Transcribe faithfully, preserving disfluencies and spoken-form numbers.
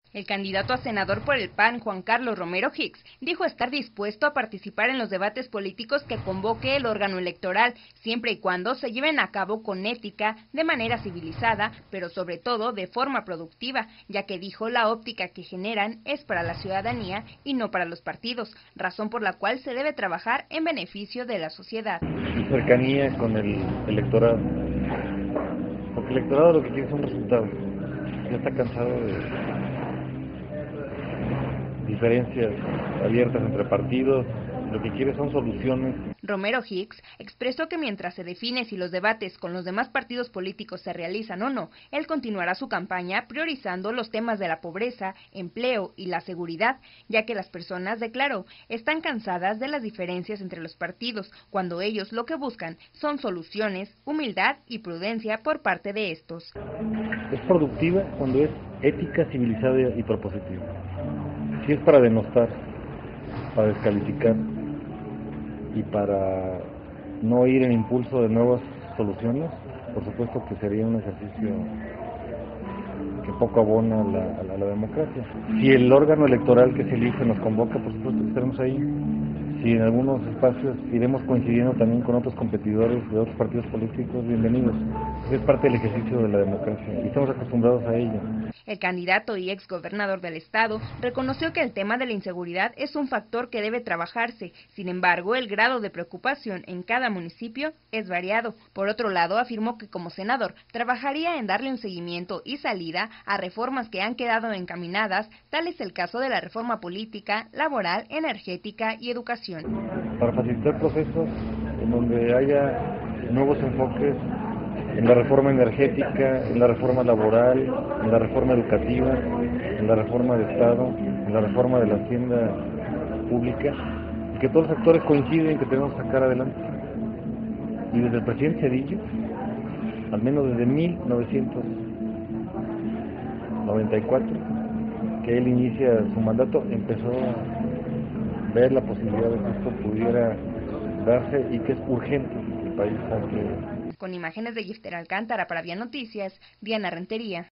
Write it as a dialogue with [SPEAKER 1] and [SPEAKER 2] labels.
[SPEAKER 1] El candidato a senador por el P A N, Juan Carlos Romero Hicks, dijo estar dispuesto a participar en los debates políticos que convoque el órgano electoral, siempre y cuando se lleven a cabo con ética, de manera civilizada, pero sobre todo de forma productiva, ya que dijo la óptica que generan es para la ciudadanía y no para los partidos, razón por la cual se debe trabajar en beneficio de la sociedad.
[SPEAKER 2] Cercanía con el electorado, porque el electorado lo que quiere son resultados, ya está cansado de diferencias abiertas entre partidos, lo que quiere son soluciones.
[SPEAKER 1] Romero Hicks expresó que mientras se define si los debates con los demás partidos políticos se realizan o no, él continuará su campaña priorizando los temas de la pobreza, empleo y la seguridad, ya que las personas, declaró, están cansadas de las diferencias entre los partidos, cuando ellos lo que buscan son soluciones, humildad y prudencia por parte de estos.
[SPEAKER 2] Es productiva cuando es ética, civilizada y propositiva. Si es para denostar, para descalificar y para no ir en impulso de nuevas soluciones, por supuesto que sería un ejercicio que poco abona a la, a la, a la democracia. Si el órgano electoral que se elige nos convoca, por supuesto que estaremos ahí. Si en algunos espacios iremos coincidiendo también con otros competidores de otros partidos políticos, bienvenidos. Es parte del ejercicio de la democracia y estamos acostumbrados a ello.
[SPEAKER 1] El candidato y exgobernador del estado reconoció que el tema de la inseguridad es un factor que debe trabajarse. Sin embargo, el grado de preocupación en cada municipio es variado. Por otro lado, afirmó que como senador trabajaría en darle un seguimiento y salida a reformas que han quedado encaminadas, tal es el caso de la reforma política, laboral, energética y educación.
[SPEAKER 2] Para facilitar procesos en donde haya nuevos enfoques en la reforma energética, en la reforma laboral, en la reforma educativa, en la reforma de Estado, en la reforma de la hacienda pública, y que todos los actores coinciden que tenemos que sacar adelante. Y desde el presidente Cedillo, al menos desde mil novecientos noventa y cuatro, que él inicia su mandato, empezó a ver la posibilidad de que esto pudiera darse y que es urgente que el país saque.
[SPEAKER 1] Con imágenes de Gifter Alcántara para Vía Noticias, Diana Rentería.